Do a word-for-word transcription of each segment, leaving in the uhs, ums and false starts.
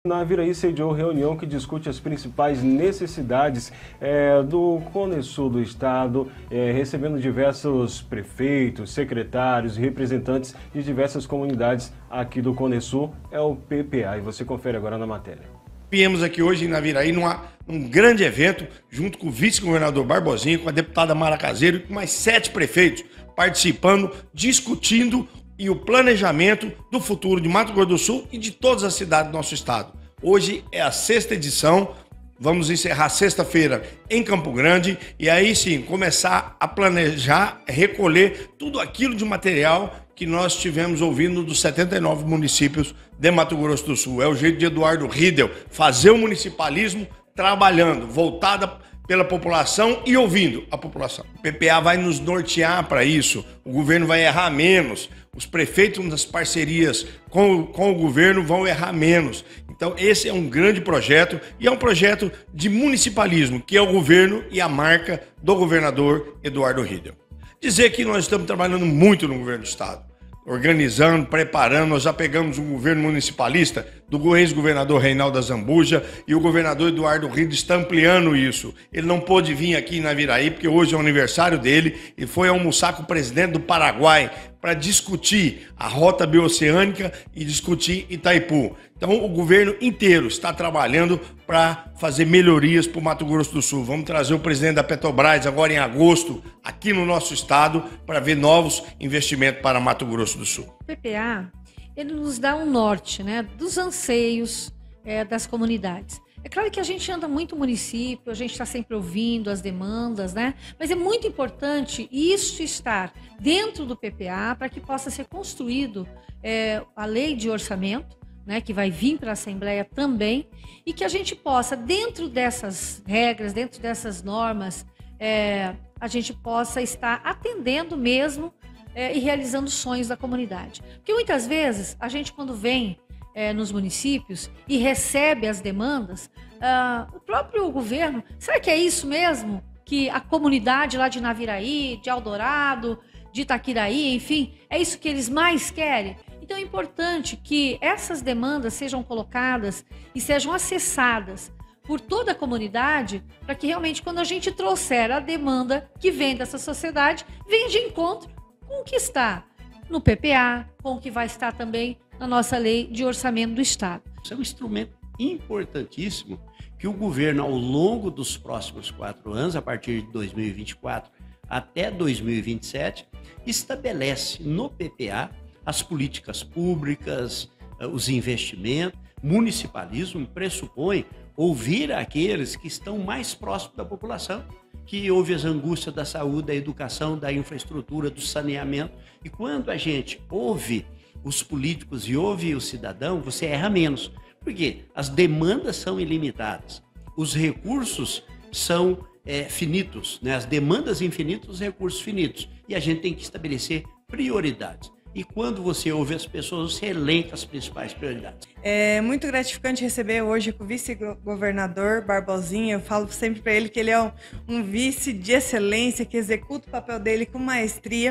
Naviraí sediou reunião que discute as principais necessidades é, do Cone Sul do estado, é, recebendo diversos prefeitos, secretários e representantes de diversas comunidades aqui do Cone Sul, é o P P A, e você confere agora na matéria. Viemos aqui hoje em Naviraí numa, num grande evento, junto com o vice-governador Barbosinha, com a deputada Mara Caseiro e com mais sete prefeitos participando, discutindo e o planejamento do futuro de Mato Grosso do Sul e de todas as cidades do nosso estado. Hoje é a sexta edição, vamos encerrar sexta-feira em Campo Grande e aí sim começar a planejar, recolher tudo aquilo de material que nós tivemos ouvindo dos setenta e nove municípios de Mato Grosso do Sul. É o jeito de Eduardo Riedel fazer o municipalismo trabalhando, voltada pela população e ouvindo a população. O P P A vai nos nortear para isso, o governo vai errar menos, os prefeitos nas parcerias com, com o governo vão errar menos. Então esse é um grande projeto e é um projeto de municipalismo, que é o governo e a marca do governador Eduardo Riedel. Dizer que nós estamos trabalhando muito no governo do estado, organizando, preparando, nós já pegamos um governo municipalista do ex-governador Reinaldo Azambuja e o governador Eduardo Riedel está ampliando isso. Ele não pôde vir aqui em Naviraí porque hoje é o aniversário dele e foi almoçar com o presidente do Paraguai para discutir a rota bioceânica e discutir Itaipu. Então o governo inteiro está trabalhando para fazer melhorias para o Mato Grosso do Sul. Vamos trazer o presidente da Petrobras agora em agosto aqui no nosso estado para ver novos investimentos para Mato Grosso do Sul. O P P A, ele nos dá um norte, né, dos anseios é, das comunidades. É claro que a gente anda muito no município, a gente está sempre ouvindo as demandas, né? Mas é muito importante isso estar dentro do P P A para que possa ser construído é, a lei de orçamento, né, que vai vir para a Assembleia também, e que a gente possa, dentro dessas regras, dentro dessas normas, é, a gente possa estar atendendo mesmo é, e realizando sonhos da comunidade. Porque muitas vezes a gente, quando vem É, nos municípios e recebe as demandas, ah, o próprio governo, será que é isso mesmo que a comunidade lá de Naviraí, de Eldorado, de Itaquiraí, enfim, é isso que eles mais querem? Então é importante que essas demandas sejam colocadas e sejam acessadas por toda a comunidade, para que realmente quando a gente trouxer a demanda que vem dessa sociedade, venha de encontro com o que está no P P A, com o que vai estar também na nossa lei de orçamento do estado. Isso é um instrumento importantíssimo que o governo, ao longo dos próximos quatro anos, a partir de dois mil e vinte e quatro até dois mil e vinte e sete, estabelece no P P A as políticas públicas, os investimentos. Municipalismo pressupõe ouvir aqueles que estão mais próximos da população, que ouve as angústias da saúde, da educação, da infraestrutura, do saneamento. E quando a gente ouve os políticos e ouve o cidadão, você erra menos. Por quê? As demandas são ilimitadas, os recursos são é, finitos, né? As demandas infinitas, os recursos finitos. E a gente tem que estabelecer prioridades. E quando você ouve as pessoas, você elenca as principais prioridades. É muito gratificante receber hoje com o vice-governador Barbosinha. Eu falo sempre para ele que ele é um, um vice de excelência, que executa o papel dele com maestria,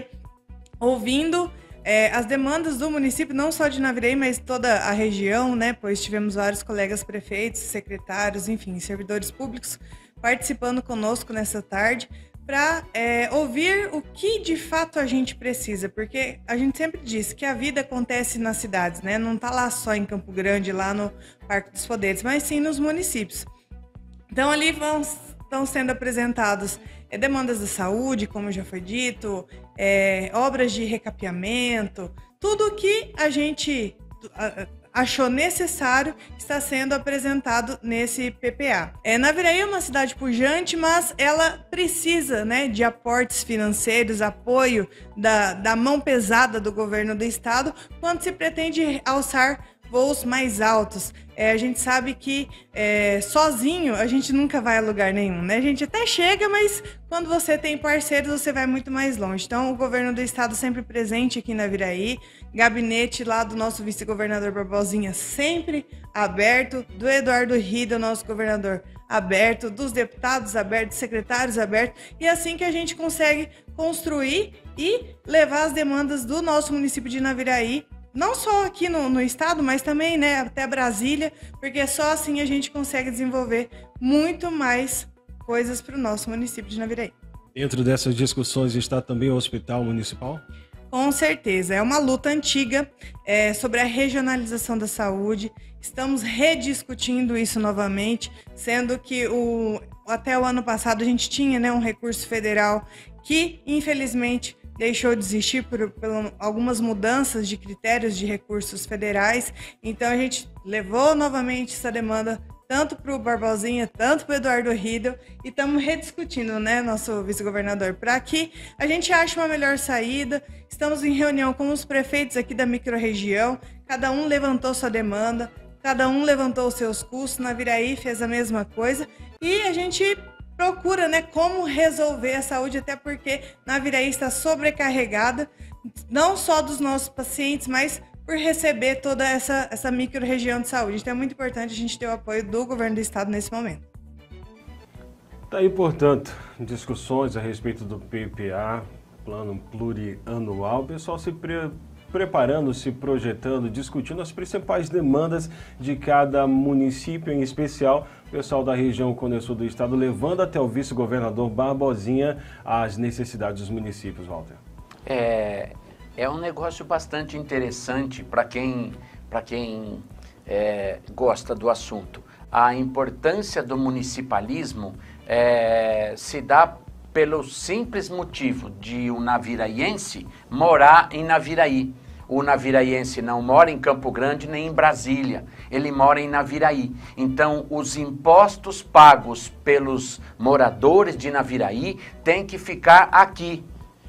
ouvindo É, as demandas do município, não só de Naviraí, mas toda a região, né? Pois tivemos vários colegas prefeitos, secretários, enfim, servidores públicos participando conosco nessa tarde para é, ouvir o que de fato a gente precisa, porque a gente sempre diz que a vida acontece nas cidades, né? Não está lá só em Campo Grande, lá no Parque dos Poderes, mas sim nos municípios. Então ali vão, estão sendo apresentados É, demandas da saúde, como já foi dito, é, obras de recapeamento, tudo que a gente achou necessário está sendo apresentado nesse P P A. É, Naviraí é uma cidade pujante, mas ela precisa, né, de aportes financeiros, apoio da, da mão pesada do governo do estado, quando se pretende alçar voos mais altos. É, a gente sabe que é, sozinho a gente nunca vai a lugar nenhum, né? A gente até chega, mas quando você tem parceiros, você vai muito mais longe. Então, o governo do estado sempre presente aqui em Naviraí, gabinete lá do nosso vice-governador Barbosinha sempre aberto, do Eduardo Riedel, nosso governador, aberto, dos deputados abertos, dos secretários abertos, e é assim que a gente consegue construir e levar as demandas do nosso município de Naviraí não só aqui no, no estado, mas também, né, até Brasília, porque só assim a gente consegue desenvolver muito mais coisas para o nosso município de Naviraí. Dentro dessas discussões está também o Hospital Municipal? Com certeza, é uma luta antiga é, sobre a regionalização da saúde. Estamos rediscutindo isso novamente, sendo que o, até o ano passado a gente tinha, né, um recurso federal que, infelizmente, deixou de existir por, por algumas mudanças de critérios de recursos federais. Então a gente levou novamente essa demanda tanto para o Barbosinha, tanto para o Eduardo Riedel, e estamos rediscutindo, né, nosso vice-governador, para que a gente ache uma melhor saída. Estamos em reunião com os prefeitos aqui da microrregião, cada um levantou sua demanda, cada um levantou os seus custos, Naviraí fez a mesma coisa, e a gente procura, né, como resolver a saúde, até porque Naviraí está sobrecarregada, não só dos nossos pacientes, mas por receber toda essa, essa micro-região de saúde. Então é muito importante a gente ter o apoio do governo do estado nesse momento. Está aí, portanto, discussões a respeito do P P A, Plano Plurianual, o pessoal se pre preparando, se projetando, discutindo as principais demandas de cada município, em especial o pessoal da região Cone Sul do estado, levando até o vice-governador Barbosinha as necessidades dos municípios, Walter. É... É um negócio bastante interessante para quem, para quem é, gosta do assunto. A importância do municipalismo é, se dá pelo simples motivo de um naviraiense morar em Naviraí. O naviraiense não mora em Campo Grande nem em Brasília, ele mora em Naviraí. Então, os impostos pagos pelos moradores de Naviraí têm que ficar aqui.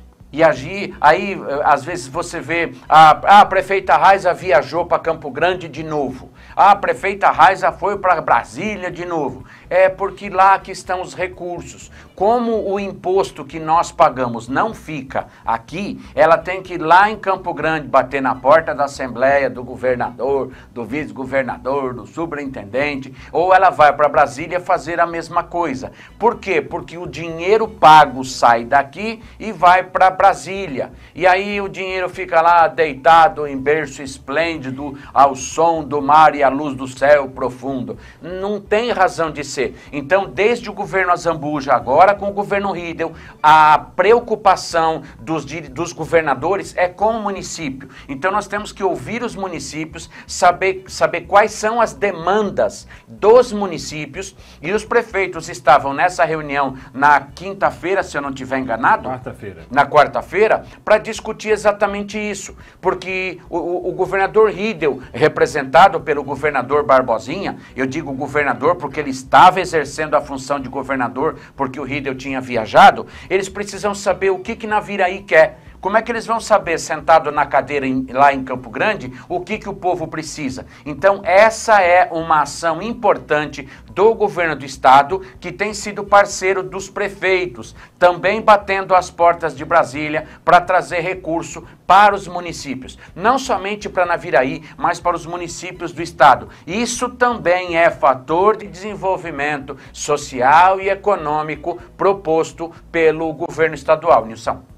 E agir, aí às vezes você vê, a, a prefeita Raiza viajou para Campo Grande de novo, a prefeita Raiza foi para Brasília de novo. É porque lá que estão os recursos. Como o imposto que nós pagamos não fica aqui, ela tem que ir lá em Campo Grande bater na porta da Assembleia, do governador, do vice-governador, do superintendente, ou ela vai para Brasília fazer a mesma coisa. Por quê? Porque o dinheiro pago sai daqui e vai para Brasília. E aí o dinheiro fica lá deitado em berço esplêndido, ao som do mar e à luz do céu profundo. Não tem razão de ser. Então, desde o governo Azambuja, agora com o governo Riedel, a preocupação dos, dos governadores é com o município. Então, nós temos que ouvir os municípios, saber, saber quais são as demandas dos municípios, e os prefeitos estavam nessa reunião na quinta-feira, se eu não estiver enganado. Quarta-feira. Na quarta-feira, para discutir exatamente isso. Porque o, o, o governador Riedel, representado pelo governador Barbosinha, eu digo governador porque ele estava exercendo a função de governador, porque o Riedel tinha viajado, eles precisam saber o que que Naviraí quer. Como é que eles vão saber, sentado na cadeira em, lá em Campo Grande, o que que o povo precisa? Então, essa é uma ação importante do governo do estado, que tem sido parceiro dos prefeitos, também batendo as portas de Brasília para trazer recurso para os municípios. Não somente para Naviraí, mas para os municípios do estado. Isso também é fator de desenvolvimento social e econômico proposto pelo governo estadual, Nilson.